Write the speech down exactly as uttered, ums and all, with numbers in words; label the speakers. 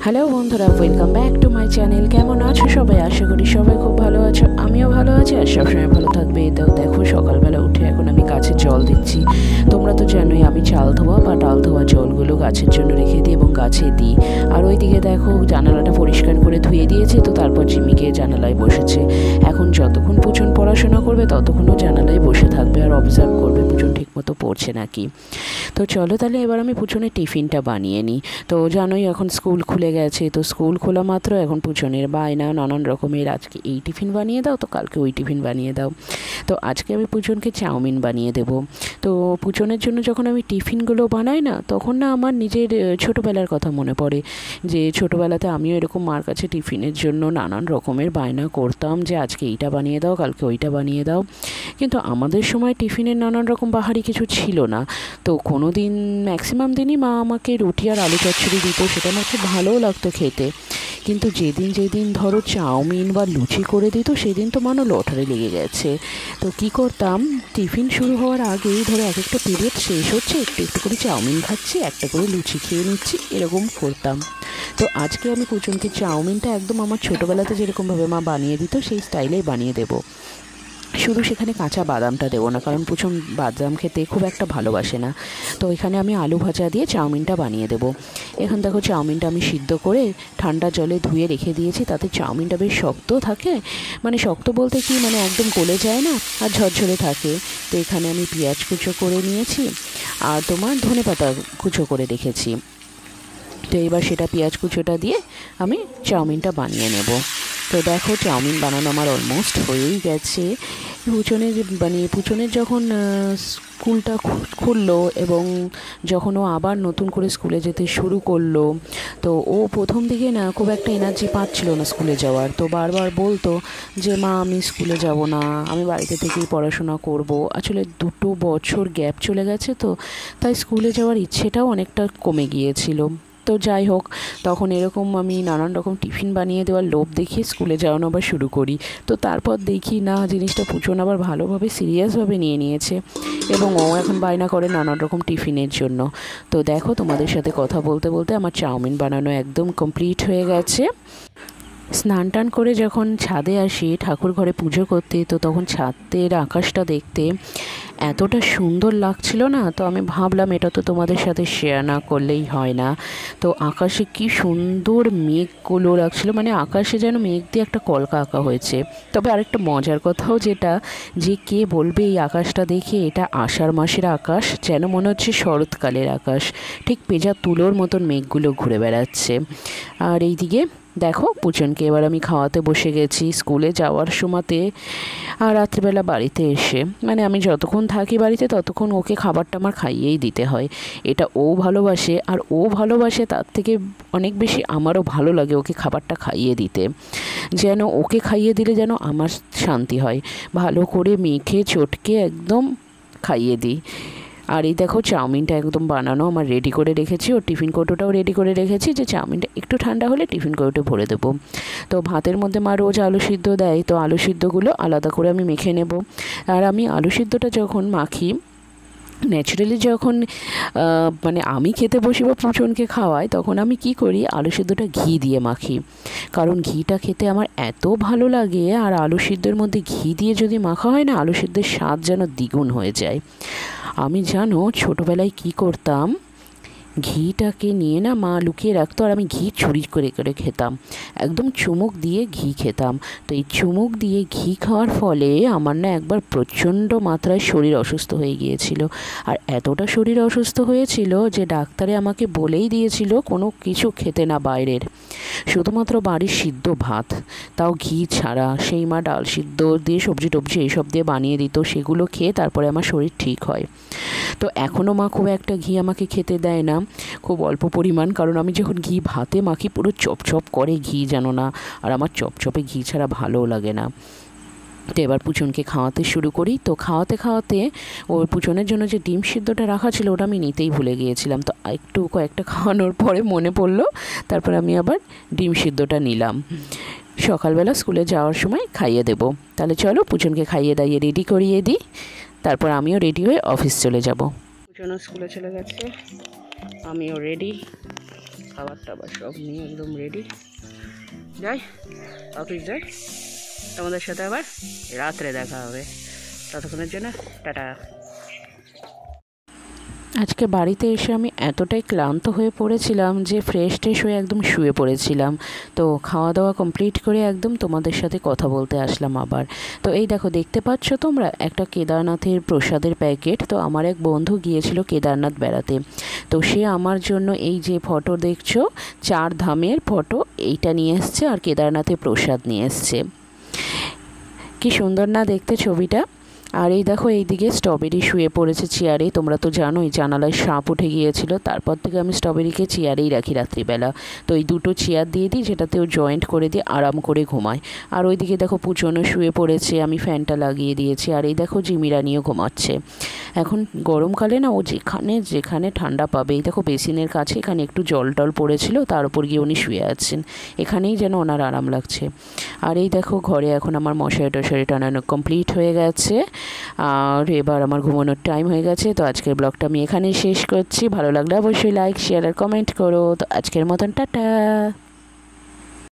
Speaker 1: Hello বন্ধুরা, welcome back to my channel. কেমন আছো সবাই? আশা করি সবাই খুব ভালো আছো, আমিও ভালো আছি আর সবসময় ভালো থাকবে। এটাও দেখো, সকালবেলা উঠে এখন আমি গাছে জল দিচ্ছি। তোমরা তো জানোই আমি চাল ধোয়া বা ডাল ধোয়া জলগুলো গাছের জন্য রেখে দিই এবং গাছে দিই। আর ওইদিকে দেখো জানালাটা পরিষ্কার করে ধুয়ে দিয়েছি, তো তারপর জিমিকে জানালায় বসেছে। এখন যতক্ষণ পুচন পড়াশোনা করবে ততক্ষণও জানালায় বসে থাকবে আর অবজার্ভ করবে পুচন ঠিকমতো পড়ছে নাকি। তো চলো তাহলে এবার আমি পুচনের টিফিনটা বানিয়ে নিই। তো জানোই এখন স্কুল খুলে গেছে, তো স্কুল খোলা মাত্র এখন পুচনের বায়না নানান রকমের, আজকে এই টিফিন বানিয়ে দাও তো কালকে ওই টিফিন বানিয়ে দাও। তো আজকে আমি পুচনকে চাউমিন বানিয়ে দেব। তো পুচনের জন্য যখন আমি টিফিনগুলো বানাই না, তখন না আমার নিজের ছোটোবেলার কথা মনে পড়ে, যে ছোটোবেলাতে আমিও এরকম মার কাছে টিফিনের জন্য নানান রকমের বায়না করতাম, যে আজকে এইটা বানিয়ে দাও কালকে ওইটা বানিয়ে দাও। কিন্তু আমাদের সময় টিফিনের নানান রকম বাহারি কিছু ছিল না। তো কোনো দিন ম্যাক্সিমাম দিনই মা আমাকে রুটি আর আলু চচ্চড়ি দিত, সেটা আমার খুব ভালোও লাগতো খেতে। কিন্তু যেদিন যেদিন ধরো চাউমিন বা লুচি করে দিত সেদিন তো মানো লটারি লেগে গেছে। তো কি করতাম, টিফিন শুরু হওয়ার আগেই ধরো এক একটা পিরিয়ড শেষ হচ্ছে, একটু একটু করে চাউমিন খাচ্ছি, একটা করে লুচি খেয়ে নিচ্ছি, এরকম করতাম। তো আজকে আমি পুচনকে চাউমিনটা একদম আমার ছোটোবেলাতে যেরকমভাবে মা বানিয়ে দিত সেই স্টাইলেই বানিয়ে দেবো। শুধু সেখানে কাঁচা বাদামটা দেবো না, কারণ পুচন বাদাম খেতে খুব একটা ভালোবাসে না। তো এখানে আমি আলু ভাজা দিয়ে চাউমিনটা বানিয়ে দেবো। এখন দেখো চাউমিনটা আমি সিদ্ধ করে ঠান্ডা জলে ধুয়ে রেখে দিয়েছি, তাতে চাউমিনটা বেশ শক্ত থাকে, মানে শক্ত বলতে কি মানে একদম গলে যায় না আর ঝরঝরে থাকে। তো এখানে আমি পেঁয়াজ কুচো করে নিয়েছি আর তোমার ধনেপাতা কুচো করে রেখেছি। তো এবার সেটা পেঁয়াজ কুচোটা দিয়ে আমি চাউমিনটা বানিয়ে নেব। তো দেখো চাউমিন বানানো আমার অলমোস্ট হয়েই গেছে। পুচনের মানে পুচনের যখন স্কুলটা খুললো এবং যখন ও আবার নতুন করে স্কুলে যেতে শুরু করলো, তো ও প্রথম দিকে না খুব একটা এনার্জি পাচ্ছিল না স্কুলে যাওয়ার। তো বারবার বলতো যে মা আমি স্কুলে যাব না, আমি বাড়িতে থেকেই পড়াশোনা করব। আসলে দুটো বছর গ্যাপ চলে গেছে, তো তাই স্কুলে যাওয়ার ইচ্ছেটাও অনেকটা কমে গিয়েছিল। তো যাই হোক, তখন এরকম আমি নানান রকম টিফিন বানিয়ে দেওয়ার লোভ দেখিয়ে স্কুলে যাওয়ানো আবার শুরু করি। তো তারপর দেখি না জিনিসটা পুচন আবার ভালোভাবে সিরিয়াসভাবে নিয়ে নিয়েছে এবং ও এখন বায়না করে নানান রকম টিফিনের জন্য। তো দেখো তোমাদের সাথে কথা বলতে বলতে আমার চাউমিন বানানো একদম কমপ্লিট হয়ে গেছে। স্নান টান করে যখন ছাদে আসি ঠাকুর ঘরে পুজো করতে, তো তখন ছাদের আকাশটা দেখতে এতটা সুন্দর লাগছিল না, তো আমি ভাবলাম এটা তো তোমাদের সাথে শেয়ার না করলেই হয় না। তো আকাশে কি সুন্দর মেঘগুলো লাগছিল, মানে আকাশে যেন মেঘ দিয়ে একটা কলকা আঁকা হয়েছে। তবে আরেকটা মজার কথাও যেটা, যে কে বলবে এই আকাশটা দেখে এটা আষাঢ় মাসের আকাশ, যেন মনে হচ্ছে শরৎকালের আকাশ, ঠিক পেঁজা তুলোর মতন মেঘগুলো ঘুরে বেড়াচ্ছে। আর এইদিকে দেখো পুচনকে এবার আমি খাওয়াতে বসে গেছি স্কুলে যাওয়ার সময়তে আর রাত্রিবেলা বাড়িতে এসে, মানে আমি যতক্ষণ থাকি বাড়িতে ততক্ষণ ওকে খাবারটা আমার খাইয়েই দিতে হয়। এটা ও ভালোবাসে, আর ও ভালোবাসে তার থেকে অনেক বেশি আমারও ভালো লাগে ওকে খাবারটা খাইয়ে দিতে, যেন ওকে খাইয়ে দিলে যেন আমার শান্তি হয়। ভালো করে মেখে চটকে একদম খাইয়ে দিই। আর এই দেখো চাউমিনটা একদম বানানো আমার রেডি করে রেখেছি, ওর টিফিন কৌটোটাও রেডি করে রেখেছি, যে চাউমিনটা একটু ঠান্ডা হলে টিফিন কৌটো ভরে দেবো। তো ভাতের মধ্যে মা রোজ আলু সিদ্ধ দেয়, তো আলু সিদ্ধগুলো আলাদা করে আমি মেখে নেব। আর আমি আলু সিদ্ধটা যখন মাখি ন্যাচারালি যখন মানে আমি খেতে বসি বা পুচনকে খাওয়াই, তখন আমি কি করি আলু সিদ্ধটা ঘি দিয়ে মাখি, কারণ ঘিটা খেতে আমার এত ভালো লাগে। আর আলু সিদ্ধের মধ্যে ঘি দিয়ে যদি মাখা হয় না, আলু সিদ্ধের স্বাদ যেন দ্বিগুণ হয়ে যায়। আমি জানো ছোটোবেলায় কি করতাম, ঘিটাকে নিয়ে না মা লুকিয়ে রাখতো আর আমি ঘি চুরি করে করে খেতাম, একদম চুমুক দিয়ে ঘি খেতাম। তো এই চুমুক দিয়ে ঘি খাওয়ার ফলে আমার না একবার প্রচণ্ড মাত্রায় শরীর অসুস্থ হয়ে গিয়েছিল। আর এতটা শরীর অসুস্থ হয়েছিল যে ডাক্তারে আমাকে বলেই দিয়েছিল কোনো কিছু খেতে না বাইরের, শুধুমাত্র বাড়ির সিদ্ধ ভাত, তাও ঘি ছাড়া। সেই মা ডাল সিদ্ধ দিয়ে সবজি টবজি এইসব দিয়ে বানিয়ে দিত, সেগুলো খেয়ে তারপরে আমার শরীর ঠিক হয়। তো এখনও মা খুব একটা ঘি আমাকে খেতে দেয় না, খুব অল্প পরিমাণ, কারণ আমি যখন ঘি ভাতে মাখি পুরো চপচপ করে ঘি জানো না, আর আমার চপচপে ঘি ছাড়া ভালোও লাগে না। তো এবার পুচনকে খাওয়াতে শুরু করি। তো খাওয়াতে খাওয়াতে ওর পুচনের জন্য যে ডিম সিদ্ধটা রাখা ছিল ওটা আমি নিতেই ভুলে গিয়েছিলাম, তো একটু কয়েকটা খাওয়ানোর পরে মনে পড়লো, তারপর আমি আবার ডিম সিদ্ধটা নিলাম। সকালবেলা স্কুলে যাওয়ার সময় খাইয়ে দেব। তাহলে চলো পুচনকে খাইয়ে দাইয়ে রেডি করিয়ে দিই, তারপর আমিও রেডি হয়ে অফিস চলে যাব। পুচনও স্কুলে চলে গেছে, আমিও রেডি। খাবার টাবার সব নিয়ে একদম রেডি, যাই অফিস যাই। তোমাদের সাথে আবার রাত্রে দেখা হবে, ততক্ষণের জন্য টাটা। আজকে বাড়িতে এসে আমি এতটাই ক্লান্ত হয়ে পড়েছিলাম যে ফ্রেশ ট্রেশ হয়ে একদম শুয়ে পড়েছিলাম। তো খাওয়া দাওয়া কমপ্লিট করে একদম তোমাদের সাথে কথা বলতে আসলাম আবার। তো এই দেখো, দেখতে পাচ্ছ তোমরা একটা কেদারনাথের প্রসাদের প্যাকেট। তো আমার এক বন্ধু গিয়েছিল কেদারনাথ বেড়াতে, তো সে আমার জন্য এই যে ফটো দেখছো, চার ধামের ফটো, এইটা নিয়ে এসছে আর কেদারনাথের প্রসাদ নিয়ে এসছে। কি সুন্দর না দেখতে ছবিটা। আর এই দেখো, এইদিকে স্ট্রবেরি শুয়ে পড়েছে চেয়ারে। তোমরা তো জানোই জানালায় সাপ উঠে গিয়েছিল, তারপর থেকে আমি স্ট্রবেরিকে চেয়ারেই রাখি রাত্রিবেলা। তো এই দুটো চেয়ার দিয়ে দিই, যেটাতে ও জয়েন্ট করে দিয়ে আরাম করে ঘুমায়। আর ওইদিকে দেখো পুচনও শুয়ে পড়েছে, আমি ফ্যানটা লাগিয়ে দিয়েছি। আর এই দেখো জিমিরা নিয়েও ঘুমাচ্ছে। এখন গরমকালে না ও যেখানে যেখানে ঠান্ডা পাবে। এই দেখো বেসিনের কাছে এখানে একটু জল টল পড়েছিল, তার উপর গিয়ে উনি শুয়ে আছেন। এখানেই যেন ওনার আরাম লাগছে। আর এই দেখো ঘরে এখন আমার মশারি টশারি টানানো কমপ্লিট হয়ে গেছে, আর এবার আমার ঘুমানোর টাইম হয়ে গেছে। তো আজকের ব্লগটা আমি এখানেই শেষ করছি। ভালো লাগলে অবশ্যই লাইক শেয়ার আর কমেন্ট করো। তো আজকের মতন টাটা।